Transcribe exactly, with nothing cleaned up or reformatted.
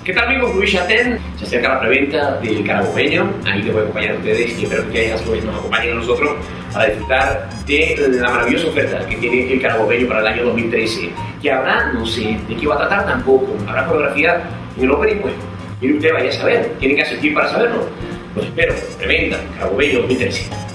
¿Qué tal, amigos? Luis Chatén. Se acerca la preventa del Carabobeño. Ahí les voy a acompañar a ustedes y espero que ustedes pues, nos acompañen a nosotros para disfrutar de la maravillosa oferta que tiene el Carabobeño para el año dos mil trece. Que habrá, no sé de qué va a tratar tampoco. Habrá fotografía en el opening, pues. Y usted vaya a saber. Tienen que asistir para saberlo. Los espero. Preventa Carabobeño dos mil trece.